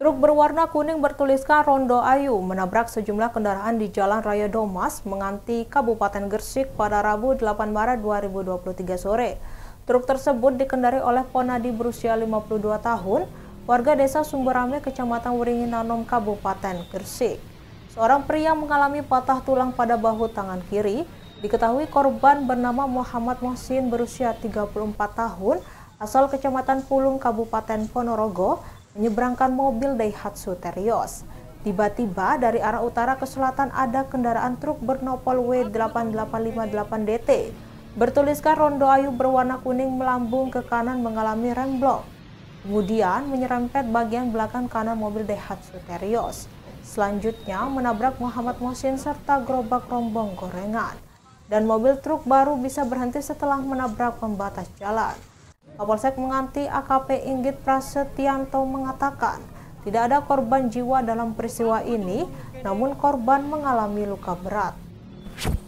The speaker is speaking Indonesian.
Truk berwarna kuning bertuliskan Rondo Ayu menabrak sejumlah kendaraan di Jalan Raya Domas, Menganti, Kabupaten Gresik pada Rabu 8 Maret 2023 sore. Truk tersebut dikendarai oleh Ponadi berusia 52 tahun, warga desa Sumberame, Kecamatan Wringin Nanom, Kabupaten Gresik. Seorang pria mengalami patah tulang pada bahu tangan kiri. Diketahui korban bernama Muhammad Mohsin berusia 34 tahun, asal Kecamatan Pulung, Kabupaten Ponorogo, menyeberangkan mobil Daihatsu Terios. Tiba-tiba dari arah utara ke selatan ada kendaraan truk bernopol W8858DT bertuliskan Rondo Ayu berwarna kuning melambung ke kanan mengalami remblong. Kemudian menyerempet bagian belakang kanan mobil Daihatsu Terios. Selanjutnya menabrak Muhammad Mohsin serta gerobak rombong gorengan. Dan mobil truk baru bisa berhenti setelah menabrak pembatas jalan. Kapolsek Menganti AKP Inggit Prasetyanto mengatakan tidak ada korban jiwa dalam peristiwa ini, namun korban mengalami luka berat.